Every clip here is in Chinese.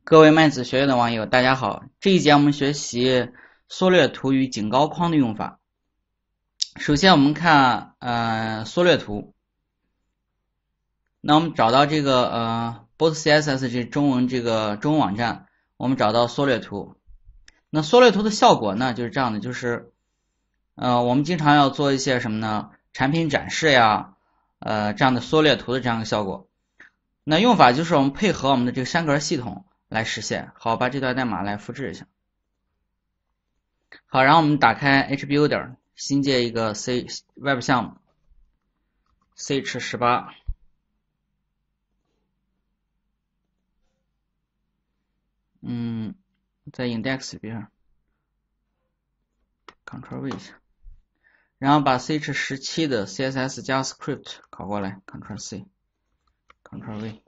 各位麦子学院的网友，大家好！这一节我们学习缩略图与景高框的用法。首先我们看缩略图，那我们找到这个both CSS 这中文网站，我们找到缩略图。那缩略图的效果呢就是这样的，就是我们经常要做一些什么呢？产品展示呀，这样的缩略图的这样一个效果。那用法就是我们配合我们的这个山格系统来实现。好，把这段代码来复制一下。好，然后我们打开 HBuilder， 新建一个 C Web 项目 CH18，在 index 里边 Ctrl V 一下，然后把 CH17的 CSS JavaScript 拷过来 Ctrl C Ctrl V。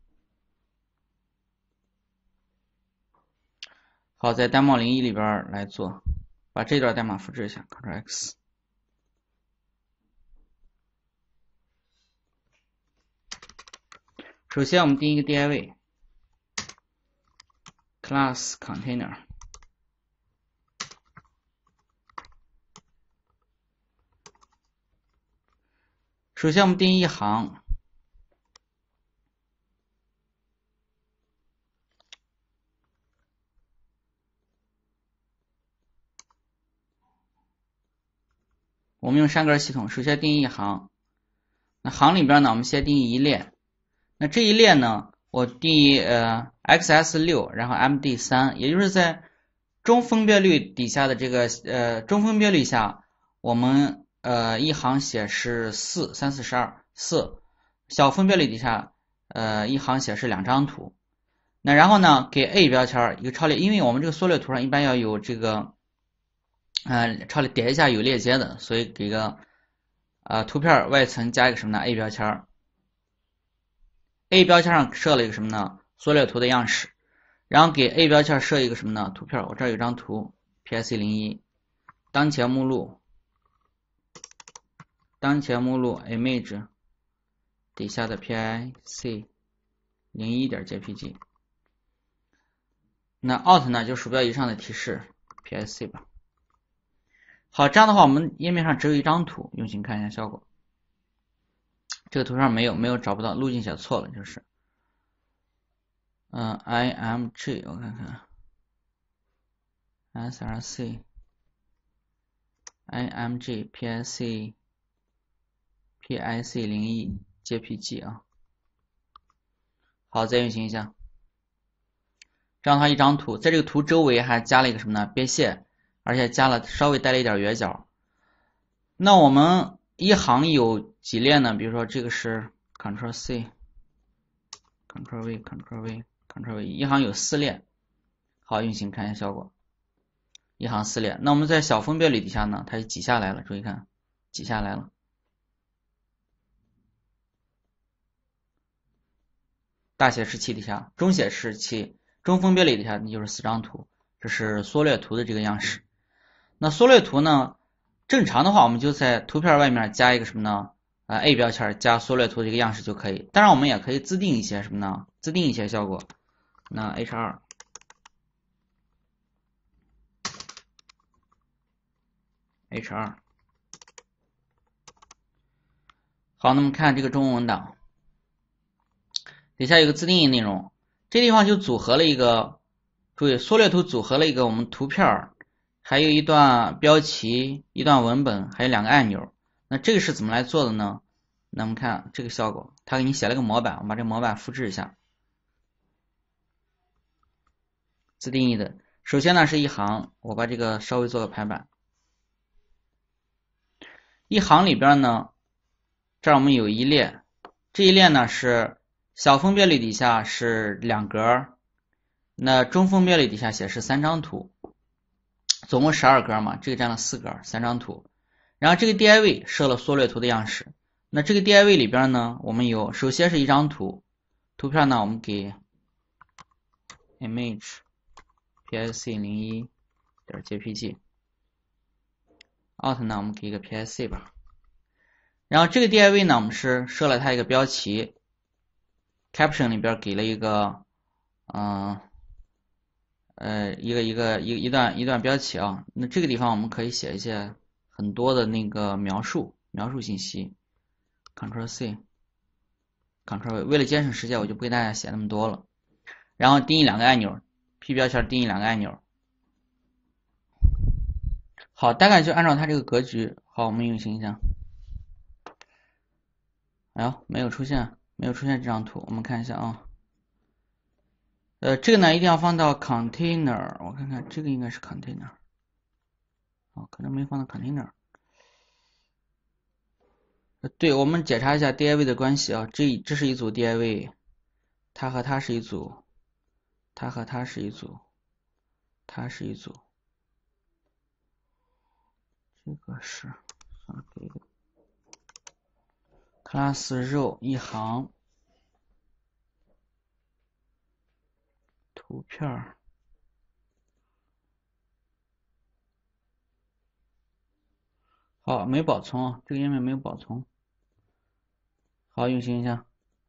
好，在 demo01 里边来做，把这段代码复制一下 Ctrl X。首先我们定一个 div class container， 首先我们定义一行，我们用山格系统，首先定义一行。那行里边呢，我们先定义一列。那这一列呢，我定义XS6，然后 MD3，也就是在中分辨率底下的这个中分辨率下，我们一行写是4， 3、4、12， 4。小分辨率底下一行写是2张图。那然后呢，给 A 标签一个超列，因为我们这个缩略图上一般要有这个超列叠一下有链接的，所以给个图片外层加一个什么呢 A 标签。A 标签上设了一个什么呢？缩略图的样式，然后给 A 标签设一个什么呢？图片，我这儿有张图 PIC01， 当前目录 image 底下的 PIC01.jpg， 那 Alt 呢就鼠标以上的提示 PIC 吧。好，这样的话我们页面上只有一张图，用心看一下效果。这个图上没有找不到，路径写错了，就是img 我看看 src img pic01 jpg 啊。好，再运行一下，这样的话一张图，在这个图周围还加了一个什么呢？边线，而且稍微带了一点圆角。那我们一行有几列呢？比如说这个是 Ctrl C Ctrl V Ctrl V Ctrl V， 一行有4列。好，运行看一下效果，一行4列。那我们在小分辨率底下呢，它就挤下来了，注意看，挤下来了。大写17底下，中写17，中分辨率底下那就是4张图，这是缩略图的这个样式。那缩略图呢，正常的话我们就在图片外面加一个什么呢？A 标签加缩略图这个样式就可以。当然我们也可以自定一些什么呢？自定一些效果。那 H2 好，那么看这个中文档底下有个自定义内容，这地方就组合了一个，注意缩略图组合了一个我们图片，还有一段标题，一段文本，还有2个按钮。那这个是怎么来做的呢？那我们看这个效果，它给你写了个模板，我把这个模板复制一下。自定义的，首先呢是一行，我把这个稍微做个排版。一行里边呢，这儿我们有一列，这一列呢是小分辨率底下是2格，那中分辨率底下写是3张图，总共12格嘛，这个占了4格，3张图。然后这个 div 设了缩略图的样式，那这个 div 里边呢，我们有首先是一张图，图片呢我们给 image pic01.jpg， alt 呢我们给一个 pic 吧。然后这个 div 呢我们是设了它一个标题， caption 里边给了一个一段标题啊。那这个地方我们可以写一些很多的那个描述信息。Ctrl C，Ctrl V。为了节省时间，我就不给大家写那么多了。然后定义两个按钮 ，P 标签定义两个按钮。好，大概就按照它这个格局。好，我们运行一下。哎呦，没有出现这张图，我们看一下啊。这个呢一定要放到 container， 我看看这个应该是 container， 哦，可能没放到 container。对，我们检查一下 div 的关系啊，这是一组 div， 它和它是一组，它和它是一组，它是一组，这个是给个 class row 一行图片。好，没保存啊，这个页面没有保存。好，运行一下。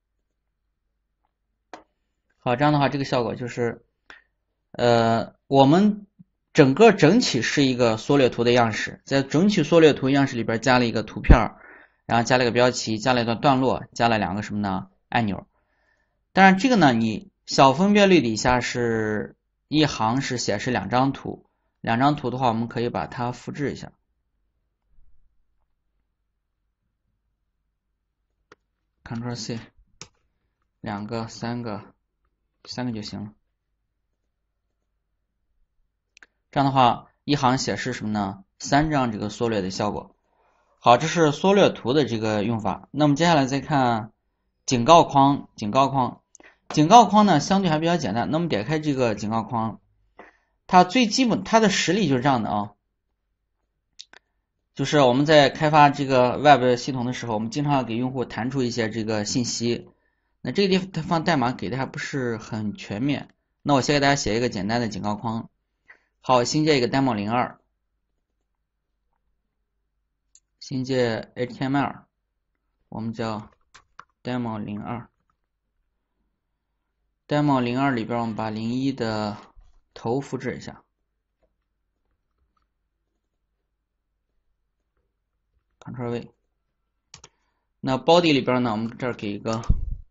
好，这样的话，这个效果就是，我们整体是一个缩略图的样式，在整体缩略图样式里边加了一个图片，然后加了一个标题，加了一段段落，加了两个什么呢？按钮。当然，这个呢，你小分辨率底下是一行是显示两张图，两张图的话，我们可以把它复制一下。Ctrl C， 两个、三个就行了。这样的话，一行显示什么呢？3张这个缩略的效果。好，这是缩略图的这个用法。那么接下来再看警告框。警告框呢相对还比较简单。那么点开这个警告框，它最基本它的实例就是这样的啊。就是我们在开发这个 Web 系统的时候，我们经常要给用户弹出一些这个信息。那这个地方代码给的还不是很全面。那我先给大家写一个简单的警告框。好，新建一个 demo02， 新建 HTML， 我们叫 demo02。demo02 里边我们把01的头复制一下。Ctrl V。那 body 里边呢，我们这儿给一个，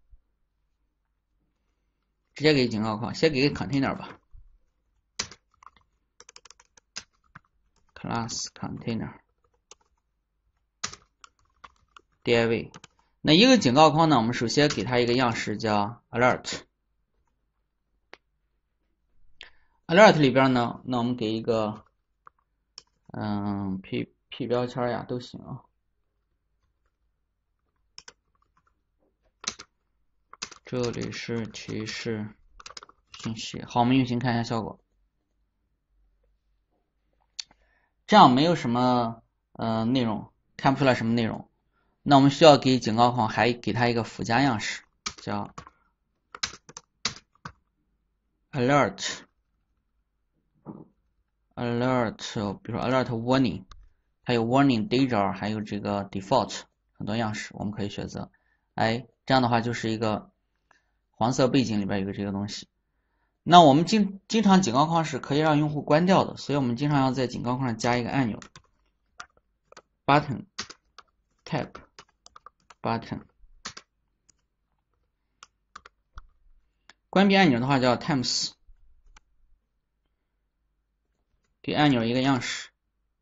直接给警告框，先给个 container 吧。class container div。那一个警告框呢，我们首先给它一个样式叫 alert。alert 里边呢，那我们给一个P 标签呀都行啊。这里是提示信息。好，我们运行看一下效果。这样没有什么内容，看不出来什么内容。那我们需要给警告框还给它一个附加样式，叫 alert， 比如说 alert warning， 还有 warning danger， 还有这个 default， 很多样式我们可以选择。哎，这样的话就是一个黄色背景里边有个这个东西。那我们经常警告框是可以让用户关掉的，所以我们经常要在警告框上加一个按钮 button tab button。 关闭按钮的话叫 times， 给按钮一个样式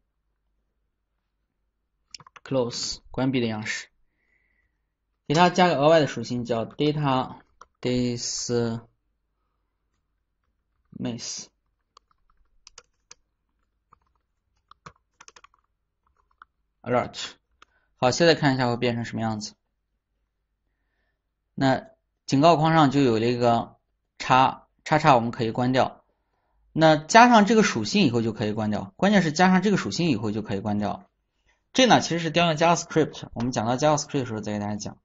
close， 关闭的样式，给它加个额外的属性叫 data dismiss alert。 好，现在看一下会变成什么样子。那警告框上就有了一个叉，我们可以关掉。那加上这个属性以后就可以关掉，关键是加上这个属性以后就可以关掉。这呢其实是调用 JavaScript， 我们讲到 JavaScript 的时候再给大家讲。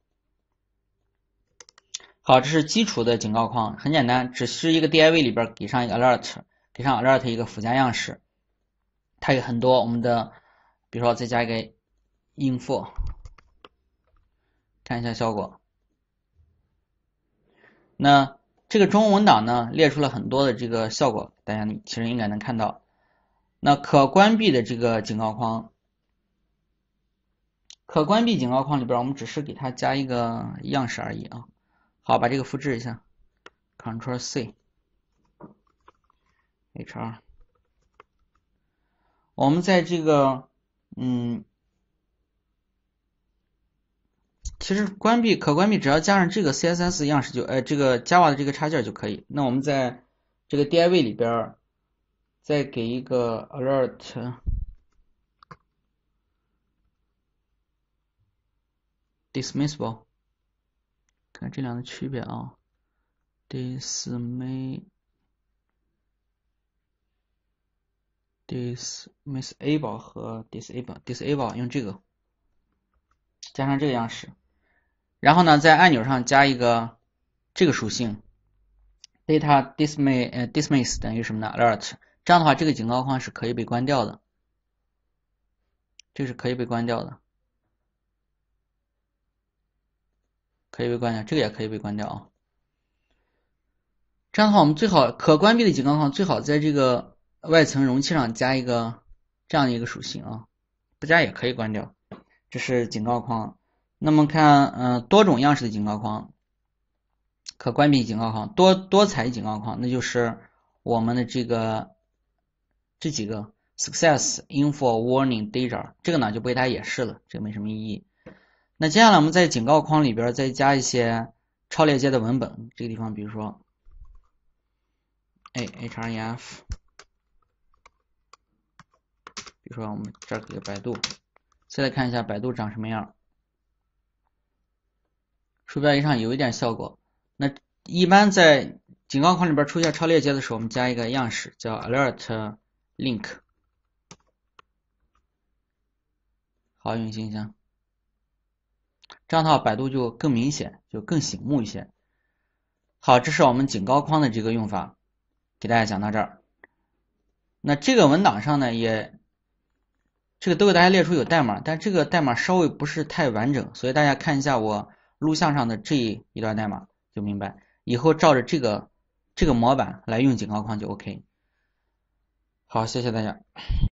好，这是基础的警告框，很简单，只是一个 div 里边给上一个 alert， 给上 alert 一个附加样式，它有很多我们的，比如说再加一个 info， 看一下效果。那这个中文档呢列出了很多的这个效果，大家其实应该能看到。那可关闭的这个警告框，可关闭警告框里边我们只是给它加一个样式而已啊。好，把这个复制一下 ，Ctrl C HR。我们在这个其实可关闭只要加上这个 CSS 样式就这个 Java 的这个插件就可以。那我们在这个 div 里边再给一个 alert dismissible， 看这两个区别啊 ，dismissible 和 disable 用这个加上这个样式，然后呢在按钮上加一个这个属性 data dismiss 等于什么呢 alert， 这样的话这个警告框是可以被关掉的，这个是可以被关掉的，可以被关掉，这个也可以被关掉啊。这样的话我们最好可关闭的警告框最好在这个外层容器上加一个这样的一个属性啊，不加也可以关掉。这是警告框。那么看多种样式的警告框，可关闭警告框，多彩警告框，那就是我们的这几个 success info warning data， 这个呢就不给大家演示了，这个没什么意义。那接下来我们在警告框里边再加一些超链接的文本，这个地方比如说href， 比如说我们这儿给个百度，现在看一下百度长什么样。鼠标仪上有一点效果。那一般在警告框里边出现超链接的时候，我们加一个样式叫 alert link。好，运行一下。这样的话，百度就更明显，就更醒目一些。好，这是我们警告框的这个用法，给大家讲到这儿。那这个文档上呢，这个都给大家列出有代码，但这个代码稍微不是太完整，所以大家看一下我录像上的这一段代码就明白。以后照着这个模板来用警告框就 OK。好，谢谢大家。